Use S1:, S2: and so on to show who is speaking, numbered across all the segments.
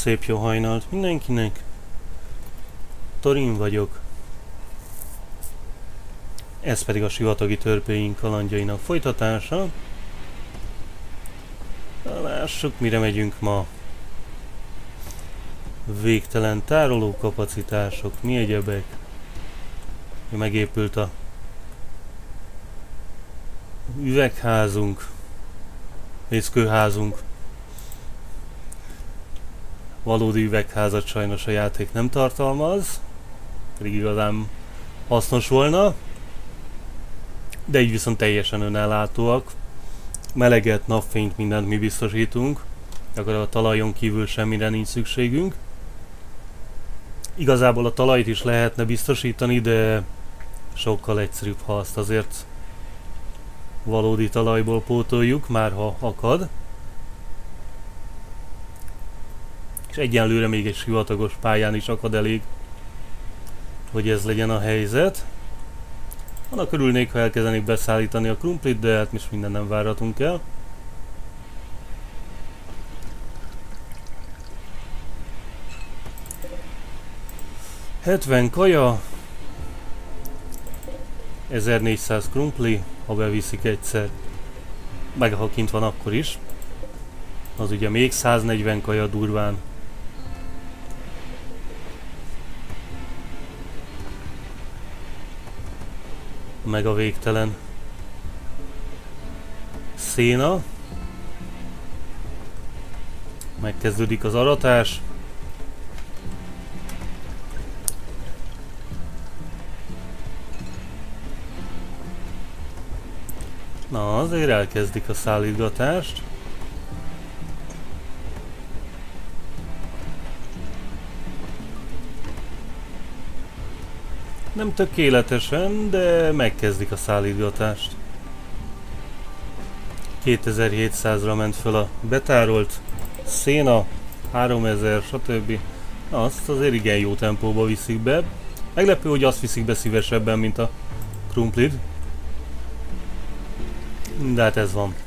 S1: Szép jó hajnalt mindenkinek. Thorin vagyok. Ez pedig a sivatagi törpéink kalandjainak folytatása. Lássuk, mire megyünk ma. Végtelen tárolókapacitások, mi egyebek. Megépült a üvegházunk, vészkőházunk. Valódi üvegházat sajnos a játék nem tartalmaz, pedig igazán hasznos volna, de így viszont teljesen önellátóak. Meleget, napfényt, mindent mi biztosítunk, akkor a talajon kívül semmire nincs szükségünk. Igazából a talajt is lehetne biztosítani, de sokkal egyszerűbb, ha azt azért valódi talajból pótoljuk, már ha akad. És egyenlőre még egy sivatagos pályán is akad elég, hogy ez legyen a helyzet. Annak örülnék, ha elkezdenék beszállítani a krumplit, de hát most minden nem várhatunk el. $70 kaja, 1400 krumpli, ha beviszik egyszer, meg ha kint van akkor is. Az ugye még 140 kaja durván. Meg a végtelen széna. Megkezdődik az aratás. Na, azért elkezdik a szállítgatást. Nem tökéletesen, de megkezdik a szállítgatást. 2700-ra ment föl a betárolt széna, 3000, stb. Azt azért igen jó tempóba viszik be. Meglepő, hogy azt viszik be szívesebben, mint a krumplit. De hát ez van.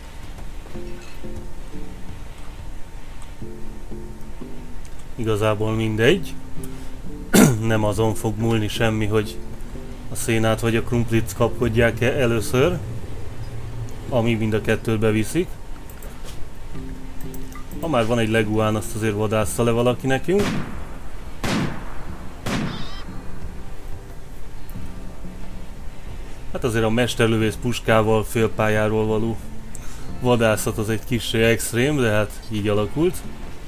S1: Igazából mindegy. Nem azon fog múlni semmi, hogy a szénát vagy a krumplit kapkodják-e először, amíg mind a kettőt beviszik. Ha már van egy leguán, azt azért vadássza le valaki nekünk. Hát azért a mesterlövész puskával félpályáról való vadászat az egy kissé extrém, de hát így alakult.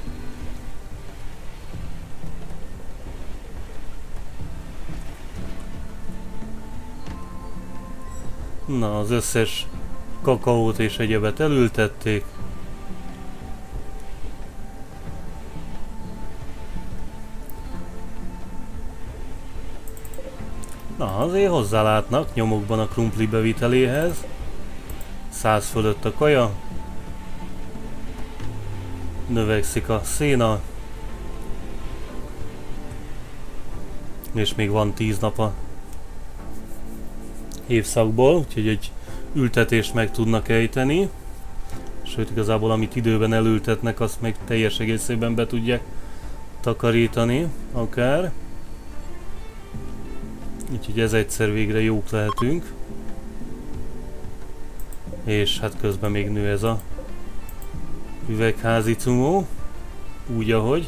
S1: Na, az összes kakaót és egyebet elültették. Na, azért hozzálátnak nyomokban a krumpli beviteléhez. 100 fölött a kaja. Növekszik a széna. És még van 10 nap a évszakból, úgyhogy egy ültetést meg tudnak ejteni. Sőt, igazából amit időben elültetnek, azt meg teljes egészében be tudják takarítani, akár. Úgyhogy ez egyszer végre jók lehetünk. És hát közben még nő ez a üvegházi cumó. Úgy, ahogy.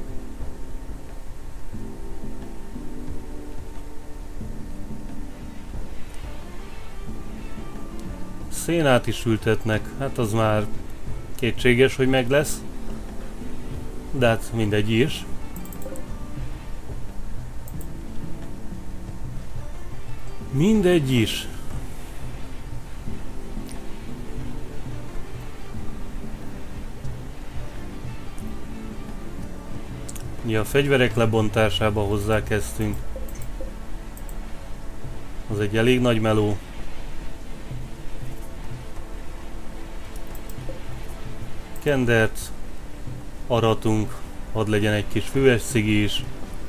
S1: Szénát is ültetnek, hát az már kétséges, hogy meg lesz. De hát mindegy is. Mindegy is. Mi a fegyverek lebontásába hozzákezdtünk. Az egy elég nagy meló. Kendert aratunk, hadd legyen egy kis füves cigi is.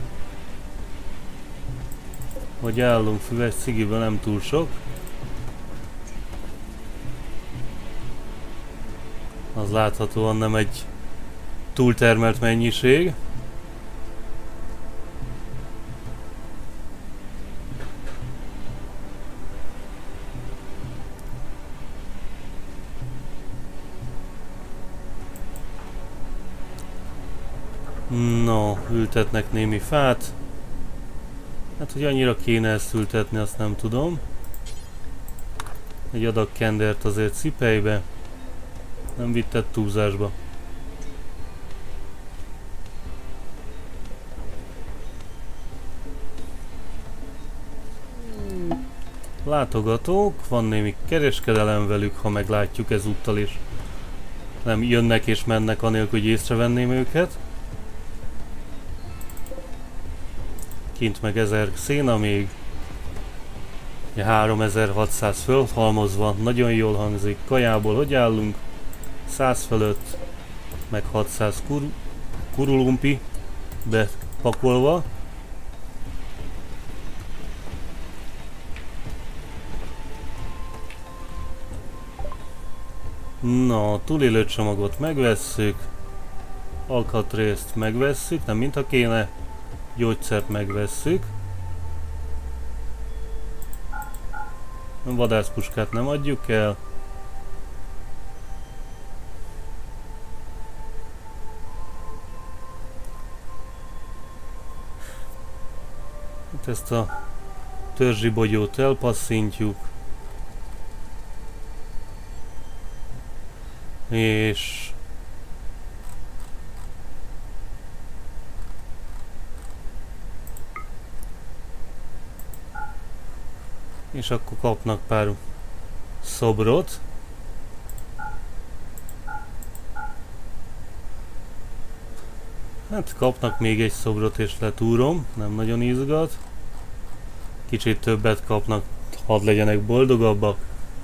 S1: Hogy állunk, füves cigiből nem túl sok. Az láthatóan nem egy túltermelt mennyiség. No, ültetnek némi fát. Hát, hogy annyira kéne ezt ültetni, azt nem tudom. Egy adag kendert azért cipelybe. Nem vitted túlzásba. Látogatók, van némi kereskedelem velük, ha meglátjuk ezúttal is. Nem jönnek és mennek anélkül, hogy észrevenném őket. Kint meg 1000 széna még. 3600 fölhalmozva, nagyon jól hangzik. Kajából hogy állunk? 100 fölött, meg 600 kurulumpi bepakolva. Na, túlélő csomagot megvesszük. Alkatrészt megvesszük, nem mintha kéne. Gyógyszert megvesszük. Vadászpuskát nem adjuk el. Hát ezt a törzsi bogyót elpasszintjuk. És akkor kapnak pár szobrot. Hát kapnak még egy szobrot és letúrom, nem nagyon izgat. Kicsit többet kapnak, hadd legyenek boldogabbak.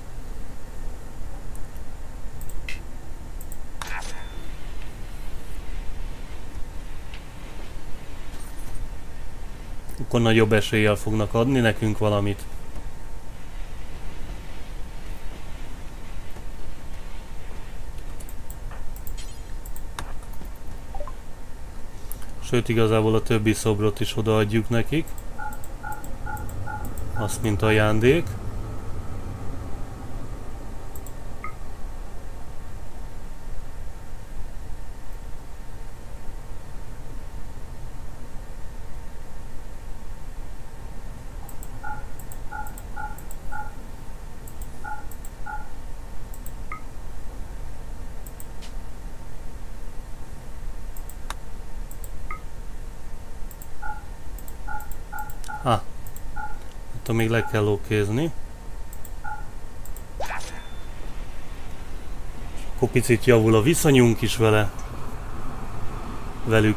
S1: Akkor nagyobb eséllyel fognak adni nekünk valamit. Sőt, igazából a többi szobrot is odaadjuk nekik. Azt, mint ajándék. Még le kell okézni. Akkor picit javul a viszonyunk is velük.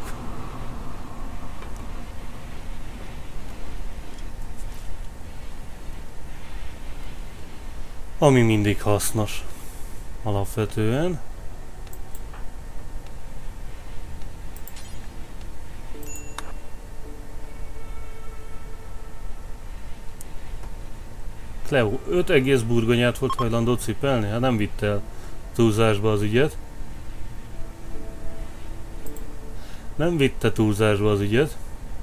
S1: Ami mindig hasznos. Alapvetően. Leo 5 egész burgonyát volt hajlandó cipelni? Hát nem vitte el túlzásba az ügyet. Nem vitte túlzásba az ügyet.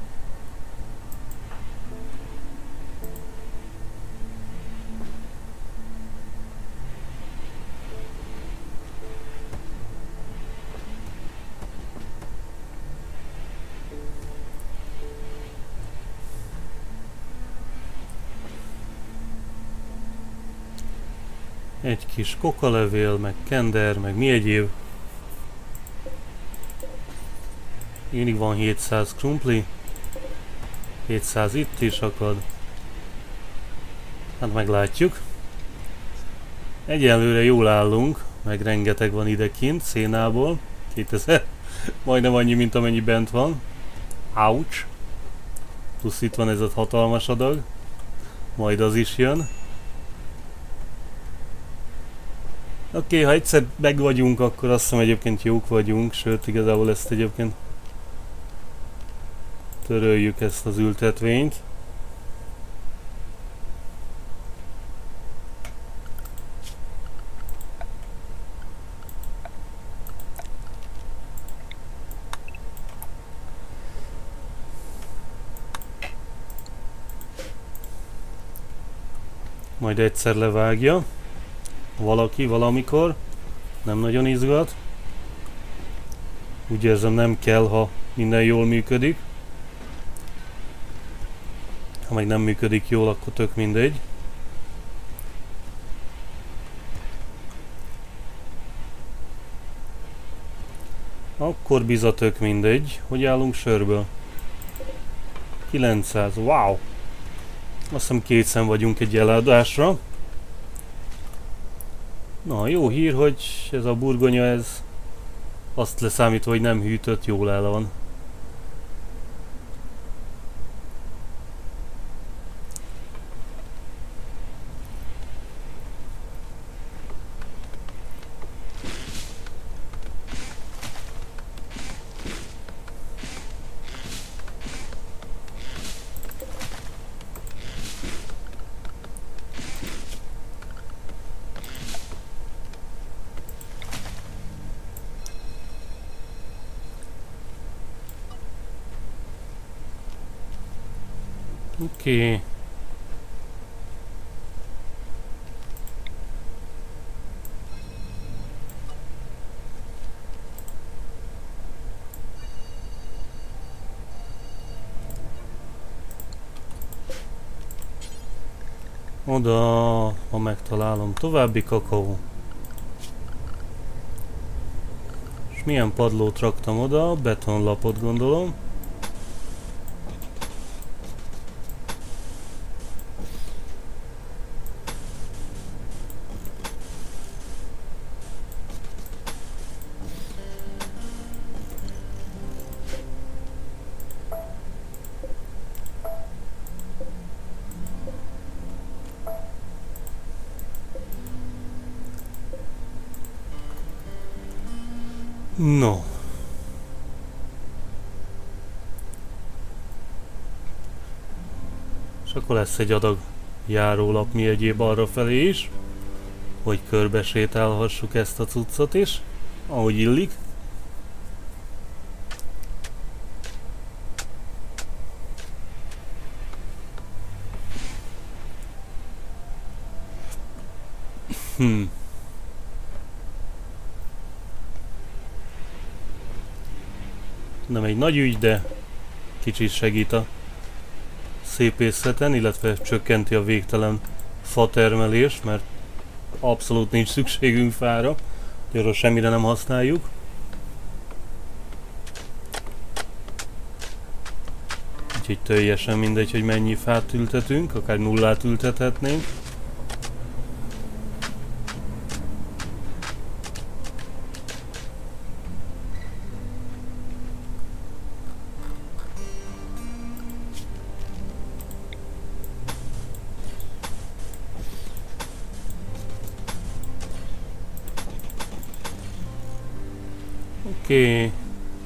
S1: Egy kis kokalevél, meg kender, meg mi egyéb. Mindig van 700 krumpli. 700 itt is akad. Hát meglátjuk. Egyelőre jól állunk, meg rengeteg van idekint szénából. 2000. Majdnem annyi, mint amennyi bent van. Ouch. Plusz itt van ez a hatalmas adag. Majd az is jön. Oké, ha egyszer meg vagyunk, akkor azt hiszem egyébként jók vagyunk, sőt igazából ezt egyébként töröljük ezt az ültetvényt. Majd egyszer levágja. Valaki, valamikor. Nem nagyon izgat. Úgy érzem, nem kell, ha minden jól működik. Ha meg nem működik jól, akkor tök mindegy. Akkor biza tök mindegy. Hogy állunk sörből? 900. Wow! Azt hiszem 200 vagyunk egy eladásra. Na, jó hír, hogy ez a burgonya, ez azt leszámítva, hogy nem hűtött, jól el van. Oké. Oda, ha megtalálom, további kakaó. És milyen padlót raktam oda? Betonlapot gondolom. No. És akkor lesz egy adag járólap, mi egyéb arrafelé is, hogy körbe sétálhassuk ezt a cuccot is, ahogy illik. Nem egy nagy ügy, de kicsit segít a szépészeten, illetve csökkenti a végtelen fatermelést, mert abszolút nincs szükségünk fára, arról semmire nem használjuk. Úgyhogy teljesen mindegy, hogy mennyi fát ültetünk, akár nullát ültethetnénk. Oké.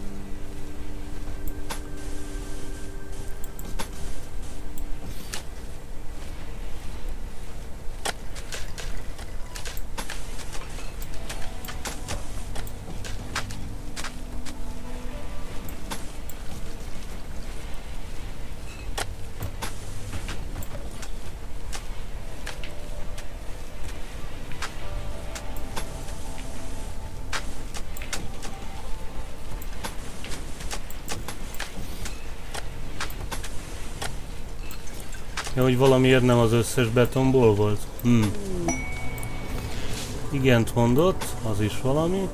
S1: Ja, hogy valamiért nem az összes betonból volt? Igent mondott, az is valami.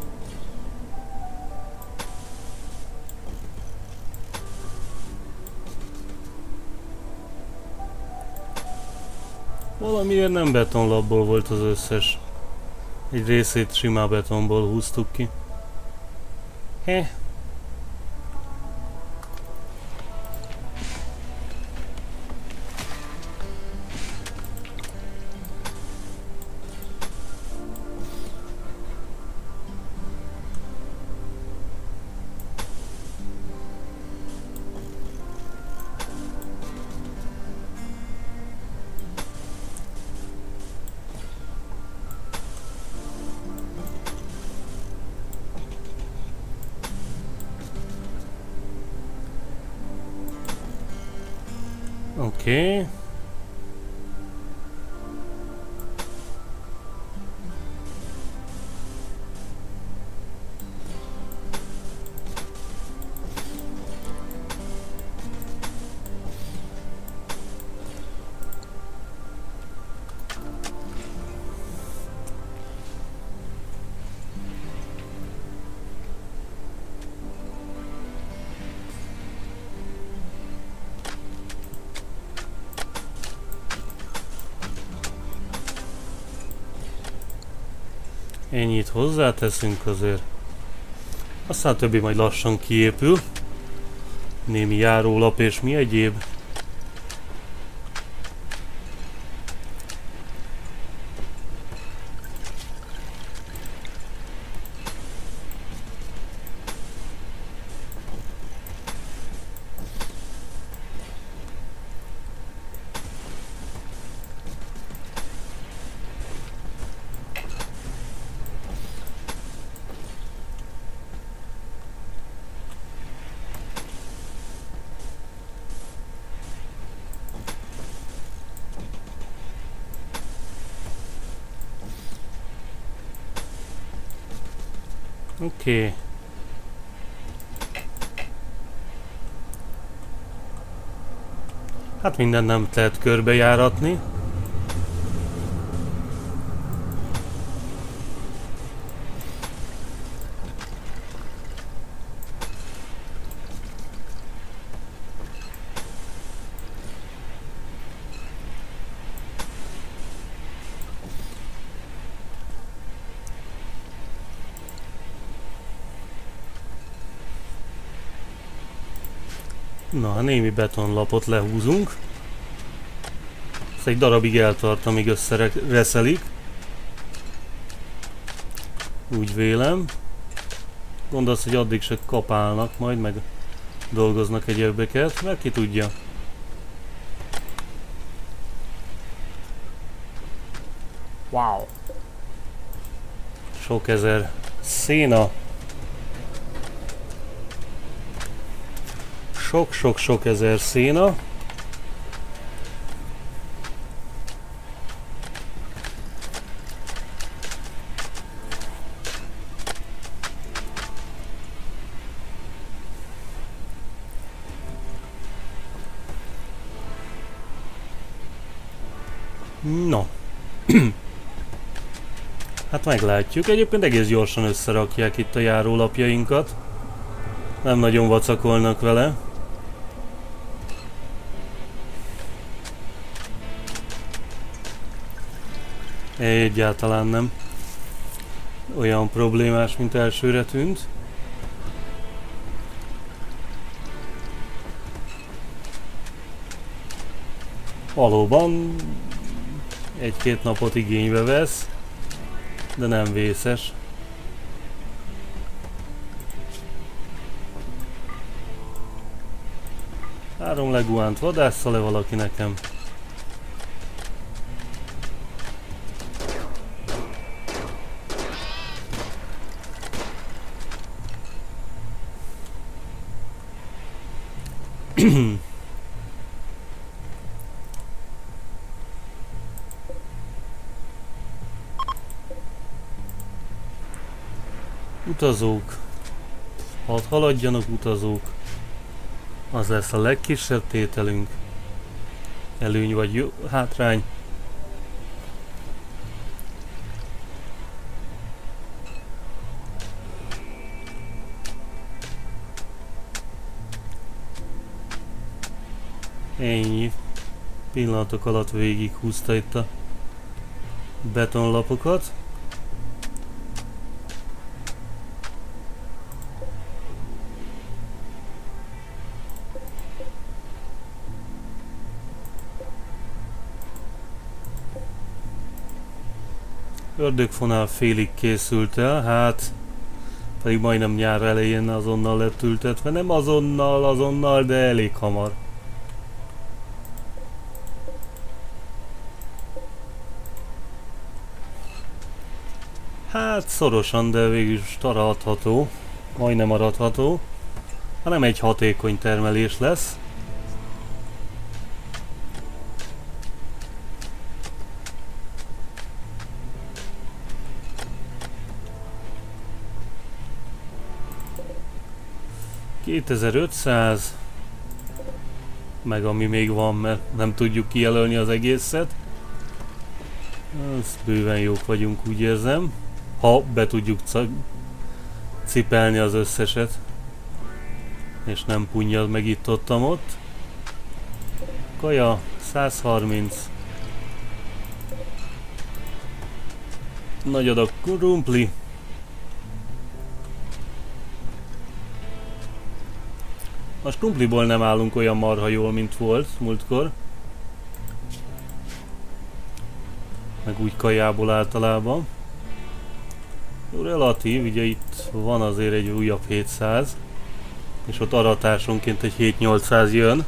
S1: Valamiért nem betonlapból volt az összes. Egy részét simán betonból húztuk ki. Oké. Ennyit hozzáteszünk azért. Aztán a többi majd lassan kiépül. Némi járólap és mi egyéb. Oké. Hát minden nem lehet körbejáratni. Na, némi betonlapot lehúzunk. Ez egy darabig eltart, amíg összereszelik. Úgy vélem. Gondolsz, hogy addig se kapálnak majd, meg dolgoznak egyebeket, mert ki tudja. Wow! Sok ezer széna. Sok ezer széna. No. Hát meglátjuk. Egyébként egész gyorsan összerakják itt a járólapjainkat. Nem nagyon vacakolnak vele. Egyáltalán nem olyan problémás, mint elsőre tűnt. Valóban egy-két napot igénybe vesz, de nem vészes. Három leguánt vadássza-e valaki nekem? Utazók. Hadd haladjanak utazók. Az lesz a legkisebb tételünk. Előny vagy jó, hátrány. Ennyi. Pillanatok alatt végighúzta itt a betonlapokat. Ördögfonál félig készült el, hát pedig majdnem nyár elején azonnal lett ültetve. Nem azonnal, de elég hamar. Hát szorosan, de végülis aratható, majdnem aratható, hanem egy hatékony termelés lesz. $2500, meg ami még van, mert nem tudjuk kijelölni az egészet. Az bőven jók vagyunk, úgy érzem. Ha be tudjuk cipelni az összeset, és nem punnyad meg itt-ott. Kaja, 130. Nagy adag krumpli. Most krumpliból nem állunk olyan marha jól, mint volt múltkor. Meg úgy kajából általában. Jó, relatív, ugye itt van azért egy újabb 700. És ott aratásonként egy 7-800 jön.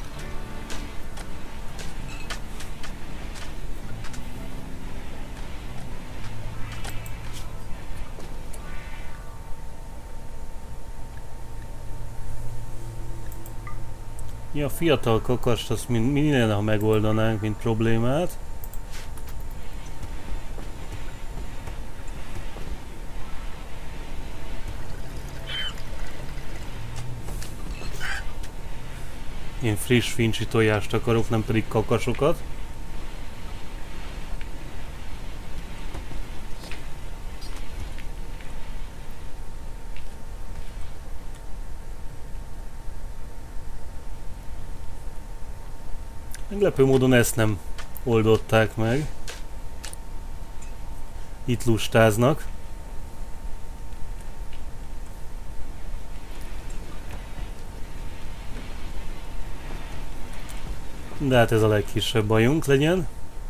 S1: Ja, a fiatal kakast azt minél ha megoldanánk, mint problémát. Én friss fincsi tojást akarok, nem pedig kakasokat. Meglepő módon ezt nem oldották meg. Itt lustáznak. De hát ez a legkisebb bajunk legyen.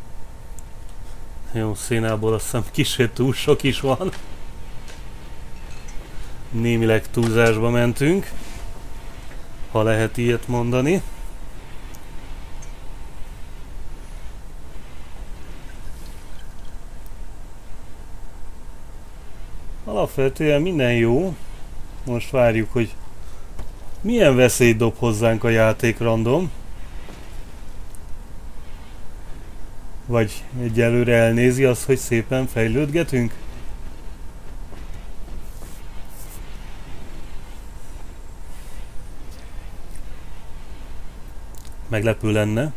S1: Jó, szénából azt hiszem kicsit túl sok is van. Némileg túlzásba mentünk, ha lehet ilyet mondani. Alapvetően minden jó. Most várjuk, hogy milyen veszélyt dob hozzánk a játék random. Vagy egyelőre elnézi azt, hogy szépen fejlődgetünk? Meglepő lenne.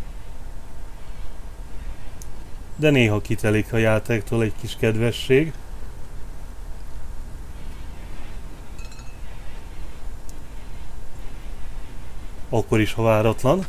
S1: De néha kitelik a játéktól egy kis kedvesség. Akkor is, ha váratlan.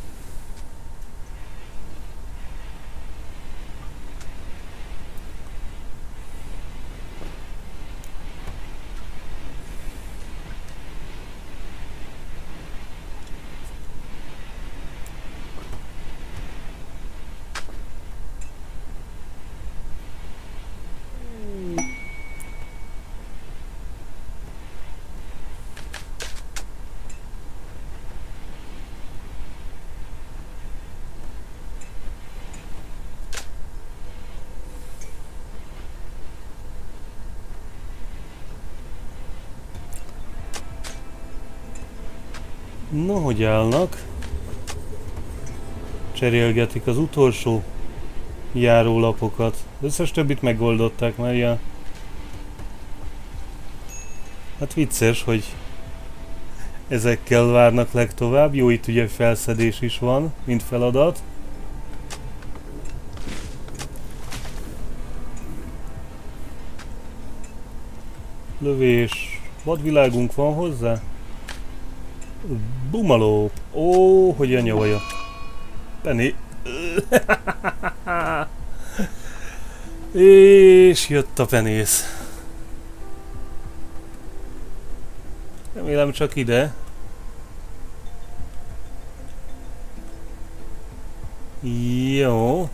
S1: No, hogy állnak? Cserélgetik az utolsó járólapokat. Összes többit megoldották már, ja. Hát vicces, hogy ezekkel várnak legtovább. Jó, itt ugye felszedés is van, mint feladat. Lövés. Vadvilágunk van hozzá? Bumaló! Ó, hogy a nyavaja. Penny. És jött a penész. Remélem csak ide. Jó.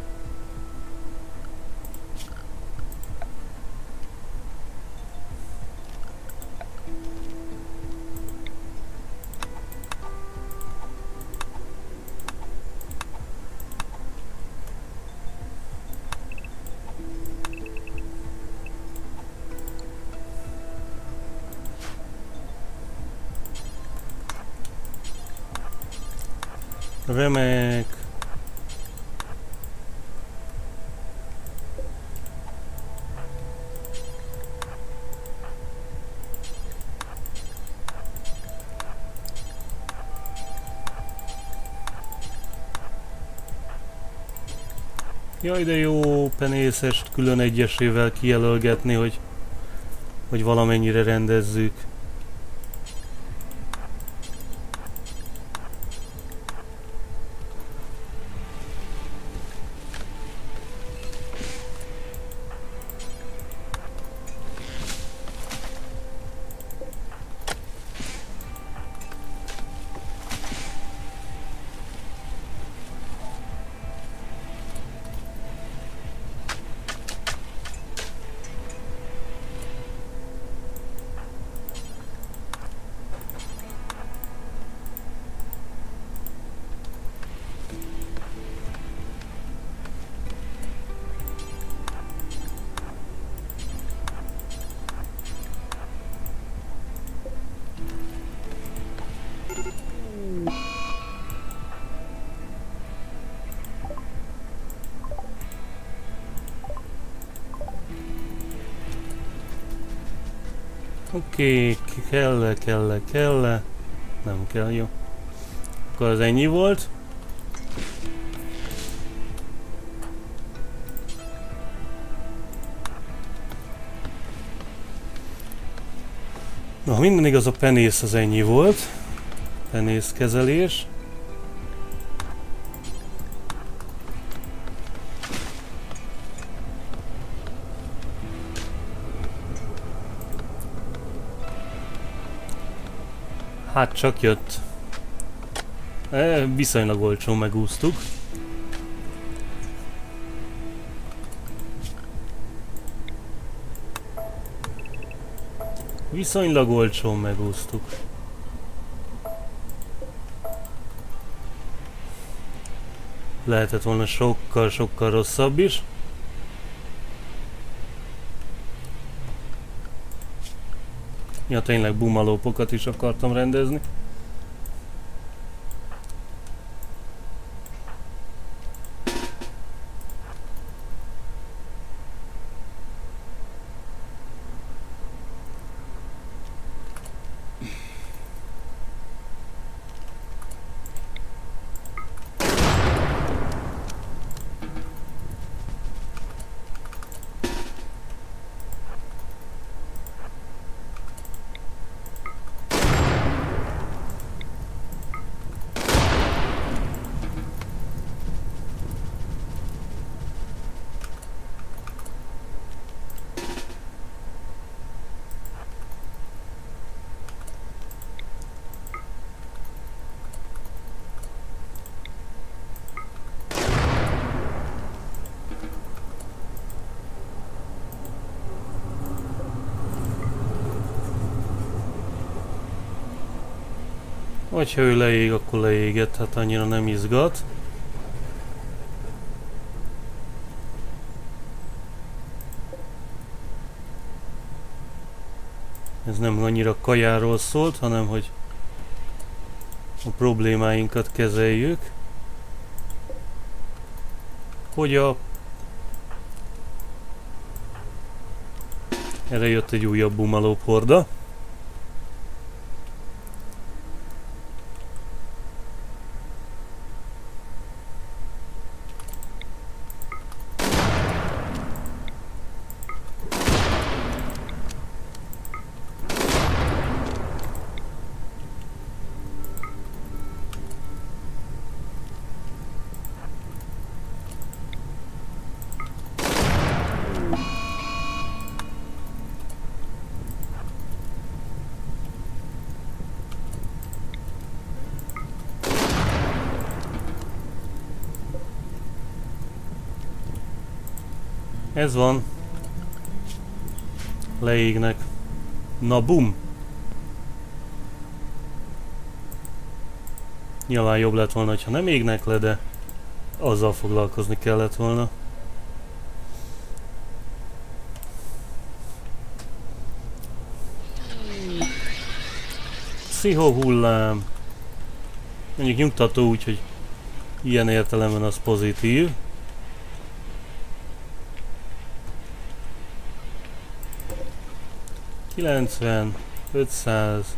S1: Remek. Jaj, de jó penészest külön egyesével kijelölgetni, hogy valamennyire rendezzük. Oké, kell. Nem kell, jó. Akkor az ennyi volt. Na, ha minden igaz, a penész az ennyi volt. Penészkezelés. Hát csak jött. Viszonylag olcsón megúsztuk. Viszonylag olcsón megúsztuk. Lehetett volna sokkal rosszabb is. Ja, tényleg bumalópokat is akartam rendezni. Hogyha ő leég, akkor leégett, hát annyira nem izgat. Ez nem annyira kajáról szólt, hanem hogy a problémáinkat kezeljük. Hogy erre jött egy újabb bumalóp horda. Ez van. Leégnek. Na bum! Nyilván jobb lett volna, ha nem égnek le, de azzal foglalkozni kellett volna. Pszichohullám. Mondjuk nyugtató úgy, hogy ilyen értelemben az pozitív. $90, 500.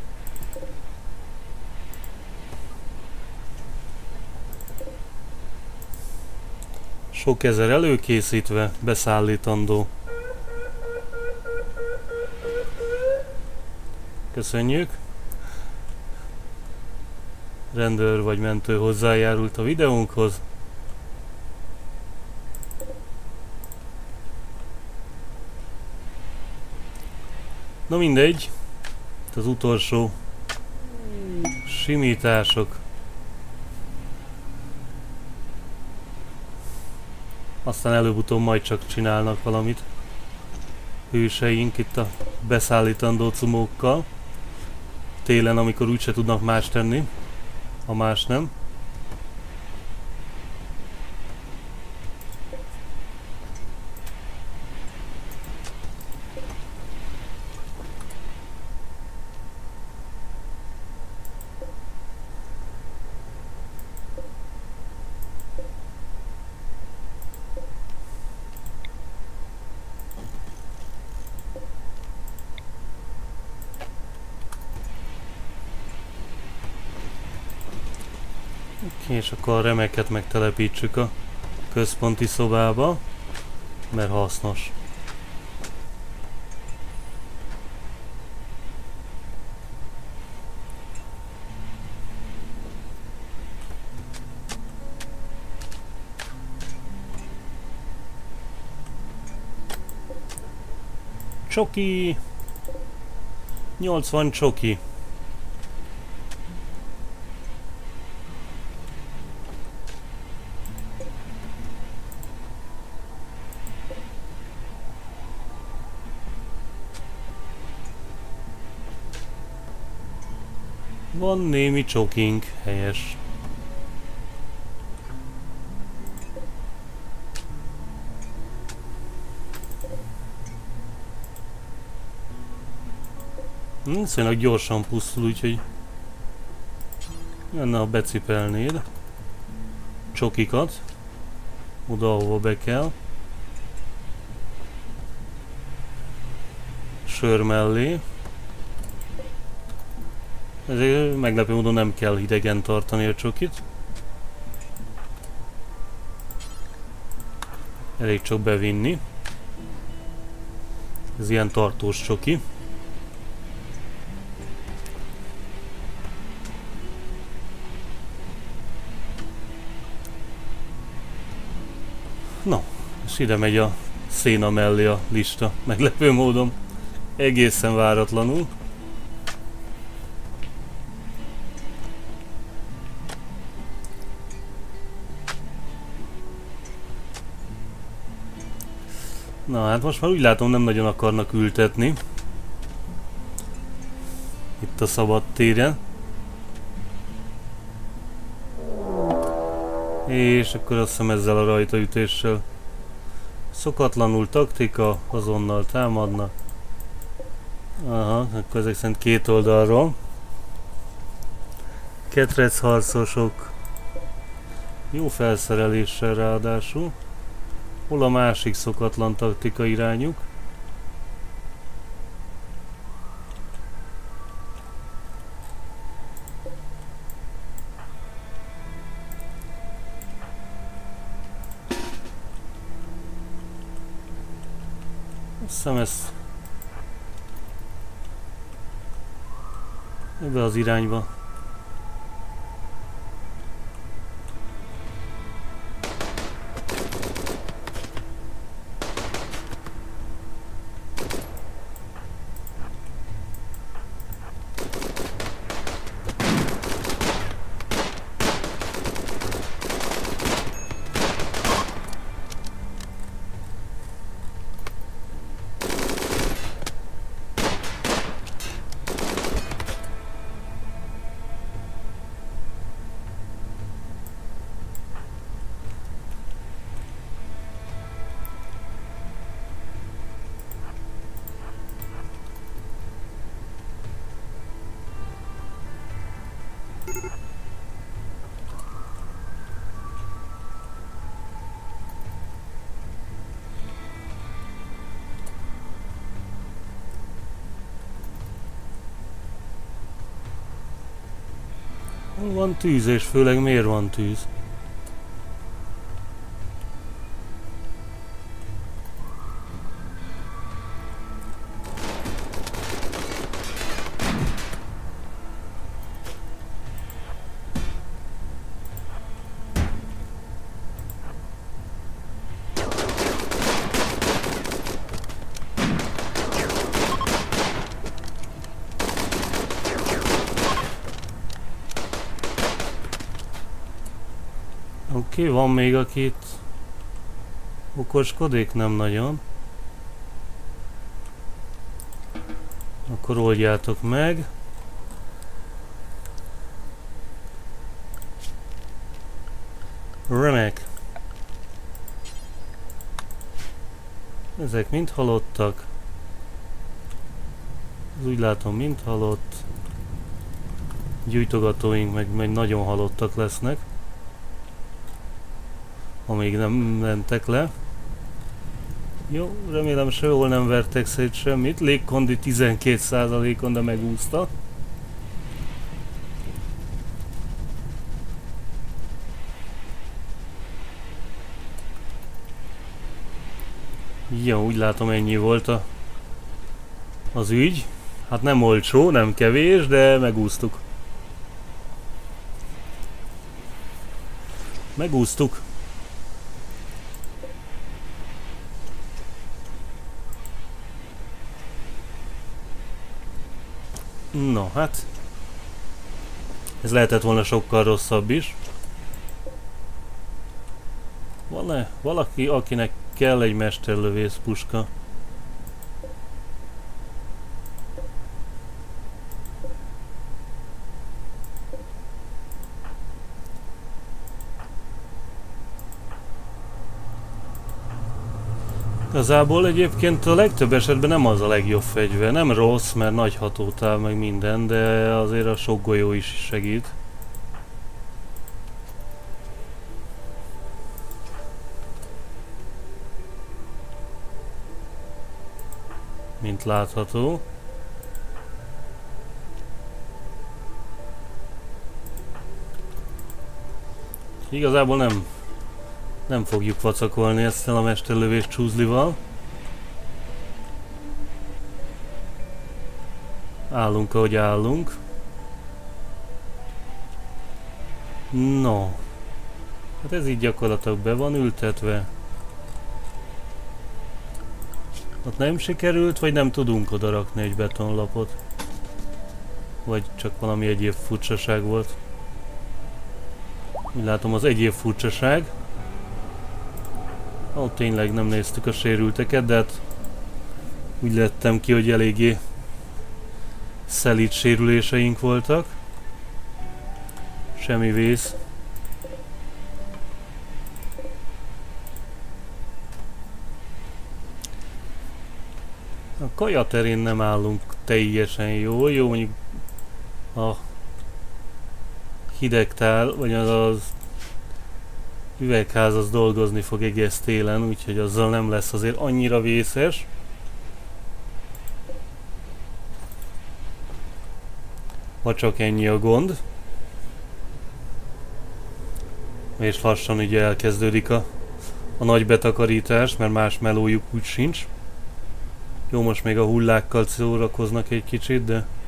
S1: Sok ezer előkészítve, beszállítandó. Köszönjük. Rendőr vagy mentő hozzájárult a videónkhoz. Na mindegy, az utolsó simítások. Aztán előbb-utóbb majd csak csinálnak valamit hőseink itt a beszállítandó cumókkal. Télen, amikor úgyse tudnak más tenni, ha más nem. Oké, és akkor a remeket megtelepítsük a központi szobába, mert hasznos. Csoki! 80 csoki. Van némi csokink, helyes. Viszonylag gyorsan pusztul, úgyhogy lenne, ha becipelnéd csokikat oda, ahova be kell. Sör mellé. Ezért meglepő módon nem kell hidegen tartani a csokit. Elég csak bevinni. Ez ilyen tartós csoki. No, és ide megy a széna mellé a lista, meglepő módon. Egészen váratlanul. Na hát most már úgy látom, nem nagyon akarnak ültetni. Itt a szabad téren. És akkor azt hiszem ezzel a rajtaütéssel szokatlanul taktika, azonnal támadnak. Aha, akkor ezek szerint két oldalról. Ketrec harcosok. Jó felszereléssel ráadásul. Hol a másik szokatlan taktika irányuk? Azt hiszem ez ebbe az irányba. Van tűz, és főleg miért van tűz? Oké, van még akit okoskodik? Nem nagyon. Akkor oldjátok meg. Remek. Ezek mind halottak. Ez úgy látom, mind halott. Gyújtogatóink meg nagyon halottak lesznek. Amíg nem mentek le. Jó, remélem sehol nem vertek szét semmit. Légkondi 12%-on, de megúszta. Jó, úgy látom ennyi volt az ügy. Hát nem olcsó, nem kevés, de megúsztuk. Megúsztuk. No, hát ez lehetett volna sokkal rosszabb is. Van-e valaki, akinek kell egy mesterlövész puska? Igazából egyébként a legtöbb esetben nem az a legjobb fegyver. Nem rossz, mert nagy hatótáv meg minden, de azért a sok golyó is segít. Mint látható. Igazából nem fogjuk vacakolni ezt a mesterlövés csúzlival. Állunk, ahogy állunk. No. Hát ez így gyakorlatilag be van ültetve. Ott nem sikerült, vagy nem tudunk oda rakni egy betonlapot? Vagy csak valami egyéb furcsaság volt? Úgy látom, az egyéb furcsaság. Tényleg nem néztük a sérülteket, de hát úgy lettem ki, hogy eléggé szelíd sérüléseink voltak. Semmi vész. A kaja terén nem állunk teljesen jól. Jó, mondjuk a hidegtál, vagy az üvegház az dolgozni fog egész télen, úgyhogy azzal nem lesz azért annyira vészes. Ha csak ennyi a gond. És lassan ugye elkezdődik a nagy betakarítás, mert más melójuk úgy sincs. Jó, most még a hullákkal szórakoznak egy kicsit,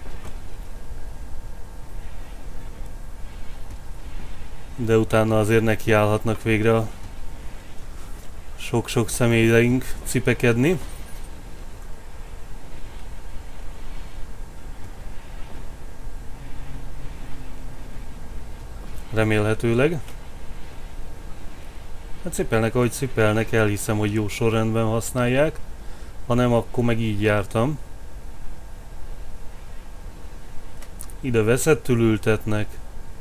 S1: de utána azért nekiállhatnak végre a sok-sok személyeink cipekedni. Remélhetőleg. Hát cipelnek, ahogy cipelnek, elhiszem, hogy jó sorrendben használják. Ha nem, akkor meg így jártam. Ide veszettül ültetnek.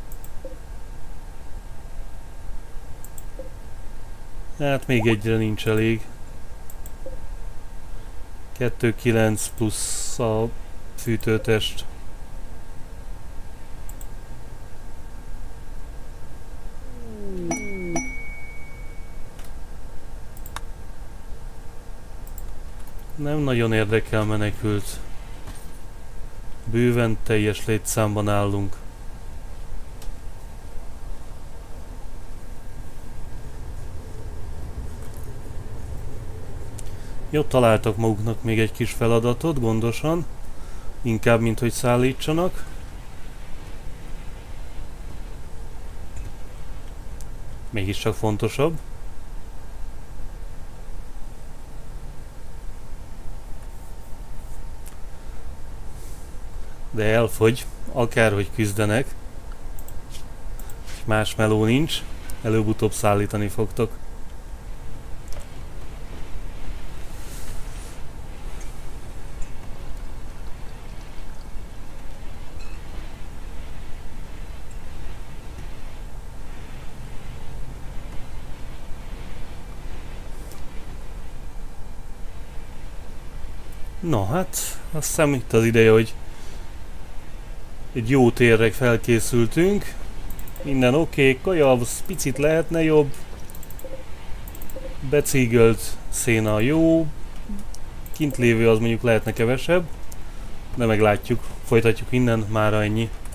S1: Hát még egyre nincs elég. 2-9 plusz a fűtőtest. Nem nagyon érdekel menekült. Bőven teljes létszámban állunk. Jó, találtak maguknak még egy kis feladatot, gondosan. Inkább, mint hogy szállítsanak. Mégiscsak fontosabb. De elfogy, akárhogy küzdenek. Más meló nincs, előbb-utóbb szállítani fogtok. No, hát azt hiszem itt az ideje, hogy egy jó térre felkészültünk. Minden oké, kaja az picit lehetne jobb. Becígölt széna jó. Kint lévő az mondjuk lehetne kevesebb. De meglátjuk, folytatjuk innen, mára ennyi.